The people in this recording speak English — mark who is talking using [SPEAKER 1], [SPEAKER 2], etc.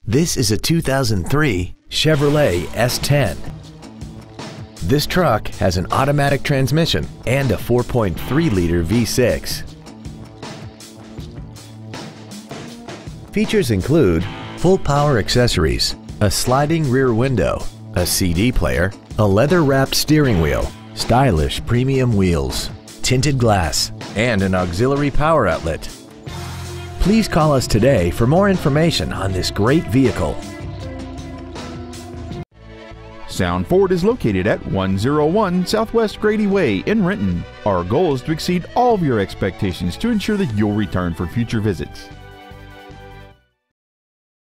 [SPEAKER 1] This is a 2003 Chevrolet S-10. This truck has an automatic transmission and a 4.3-liter V6. Features include full power accessories, a sliding rear window, a CD player, a leather-wrapped steering wheel, stylish premium wheels, tinted glass, and an auxiliary power outlet. Please call us today for more information on this great vehicle.
[SPEAKER 2] Sound Ford is located at 101 Southwest Grady Way in Renton. Our goal is to exceed all of your expectations to ensure that you'll return for future visits.